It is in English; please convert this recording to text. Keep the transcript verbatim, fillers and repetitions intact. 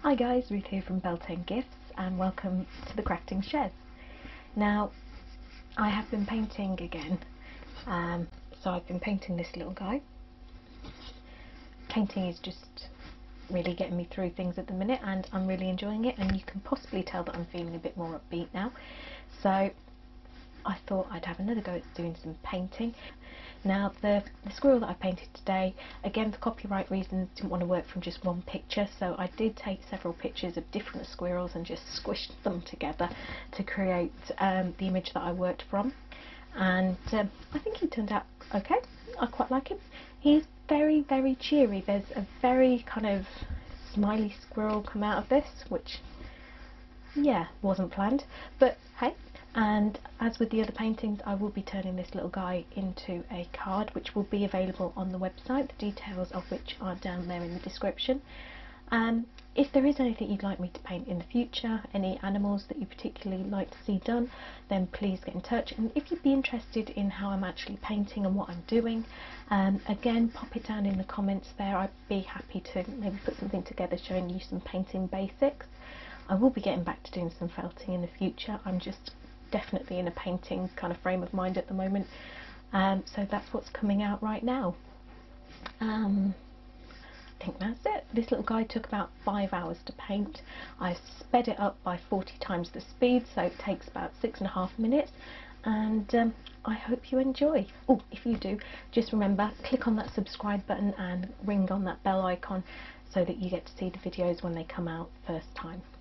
Hi guys, Ruth here from Bell ten Gifts and welcome to the crafting Chez. Now I have been painting again, um, so I've been painting this little guy. Painting is just really getting me through things at the minute and I'm really enjoying it, and you can possibly tell that I'm feeling a bit more upbeat now, so I thought I'd have another go at doing some painting. Now the, the squirrel that I painted today, again for copyright reasons didn't want to work from just one picture, so I did take several pictures of different squirrels and just squished them together to create um, the image that I worked from, and um, I think he turned out okay. I quite like him. He's very very cheery. There's a very kind of smiley squirrel come out of this, which yeah, wasn't planned, but hey. And as with the other paintings, I will be turning this little guy into a card, which will be available on the website, the details of which are down there in the description. Um, if there is anything you'd like me to paint in the future, any animals that you particularly like to see done, then please get in touch. And if you'd be interested in how I'm actually painting and what I'm doing, um, again pop it down in the comments there. I'd be happy to maybe put something together showing you some painting basics. I will be getting back to doing some felting in the future. I'm just definitely in a painting kind of frame of mind at the moment, um, so that's what's coming out right now. um, I think that's it. This little guy took about five hours to paint. I sped it up by forty times the speed, so it takes about six and a half minutes, and um, I hope you enjoy. Oh, if you do, just remember, click on that subscribe button and ring on that bell icon so that you get to see the videos when they come out first time.